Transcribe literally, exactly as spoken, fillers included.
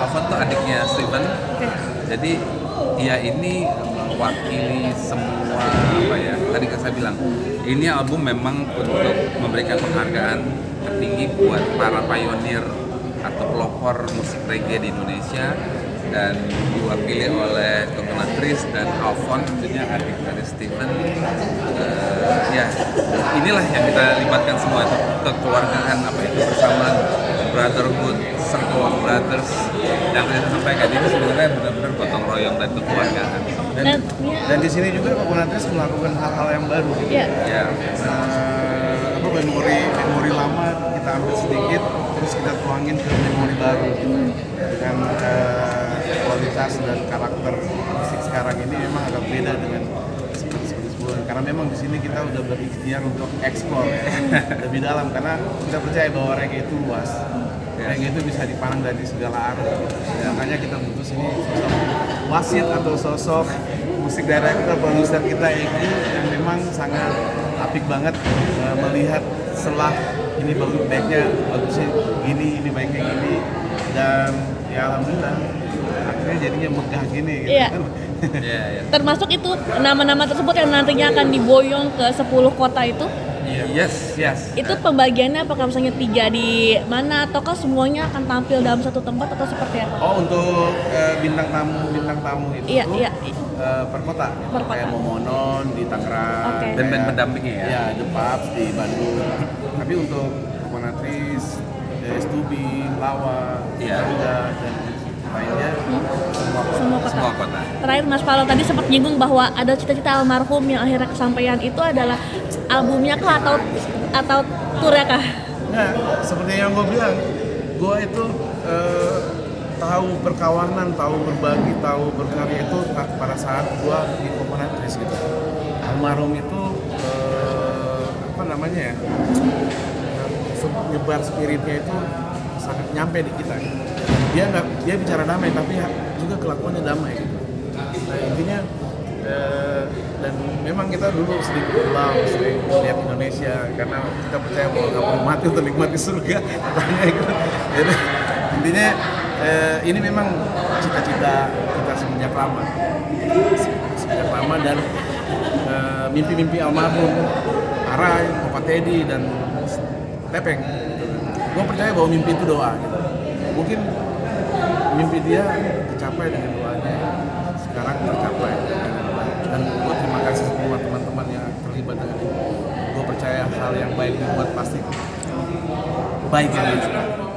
Alfon tuh adiknya Steven. Okay. Jadi dia ini wakili semua apa ya? Tadi kan saya bilang, ini album memang untuk memberikan penghargaan tertinggi buat para pionir atau pelopor musik reggae di Indonesia, dan diwakili oleh Coconut Trees dan Alfon, tentunya adik dari Steven. Uh, ya, inilah yang kita libatkan semua, itu kekeluargaan, apa itu bersamaan, brotherhood, circle of brothers, yang kita sampaikan ini sebenarnya benar-benar gotong royong dan kekeluargaan. Dan, Dan, dan di sini juga Coconut Trees melakukan hal-hal yang baru. Gitu. ya. Ya, Uh, apa memori memori lama kita ambil sedikit, terus kita tuangin ke memori baru gitu. Dengan uh, kualitas dan karakter musik sekarang ini memang agak beda dengan seperti seperti sebelumnya. Karena memang di sini kita udah berikhtiar untuk explore ya, lebih dalam, karena kita percaya bahwa reggae itu luas. Reggae itu bisa dipandang dari segala arah. Ya, makanya kita butuh sini sosok wasit atau sosok musik director, produser kita Egi yang memang sangat apik banget uh, melihat selah ini bagus, baiknya bagusnya gini, ini baiknya gini, dan ya alhamdulillah akhirnya jadinya megah gini gitu. Iya. Kan. ya, ya. Termasuk itu nama-nama tersebut yang nantinya akan diboyong ke sepuluh kota itu. Yes, yes. Itu pembagiannya apakah misalnya tiga di mana, ataukah semuanya akan tampil dalam satu tempat atau seperti apa? Oh, untuk uh, bintang tamu bintang tamu itu Iya, iya. uh, per kota, Per kayak kota. Momonon di Tangerang, Oke. Band-band kayak- pendampingnya ya? Iya, The Pubs di Bandung. Tapi untuk Coconut Trees, S two B, Lawa, Iya. Tangga, dan lainnya semua kota. Semua kota. Semua kota. Terakhir Mas Palo tadi sempat nyinggung bahwa ada cita-cita almarhum yang akhirnya kesampaian, itu adalah albumnya kah atau atau turnya kah? Nah, seperti yang gue bilang, gue itu eh, tahu perkawanan, tahu berbagi, tahu berkarya itu pada saat gue di Coconut Trees gitu. Almarhum itu eh, apa namanya ya, nyebar spiritnya itu sangat nyampe di kita. Gitu. Dia nggak, dia bicara damai tapi juga kelakuannya damai. Gitu. Nah intinya eh, dan memang kita dulu sering pulang, sering lihat Indonesia karena kita percaya bahwa nggak perlu mati untuk nikmati surga, katanya gitu. Jadi intinya eh, ini memang cita-cita kita semenjak lama, semenjak lama dan eh, mimpi-mimpi almarhum Arai, Papa Teddy dan Tepeng. Gue percaya bahwa mimpi itu doa. Gitu. Mungkin mimpi dia tercapai dengan doanya, sekarang tercapai dengan doa. Dan gue terima kasih semua teman-teman yang terlibat dengan ini. Gue percaya hal yang baik dibuat pasti baik yang